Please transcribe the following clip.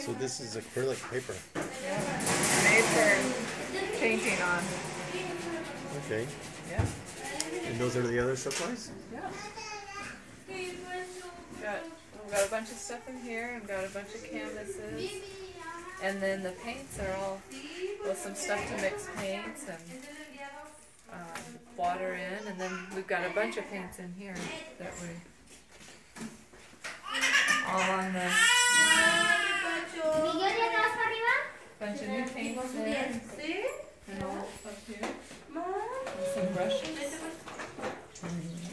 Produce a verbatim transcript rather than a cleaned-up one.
So this is acrylic paper. Yeah. Made for painting on. Okay. Yeah. And those are the other supplies? Yeah. Got, we've got a bunch of stuff in here and got a bunch of canvases. And then the paints are all with some stuff to mix paints and um, water in. And then we've got a bunch of paints in here that we all on the bunch of new paints in and all up here. And some brushes. Mm-hmm.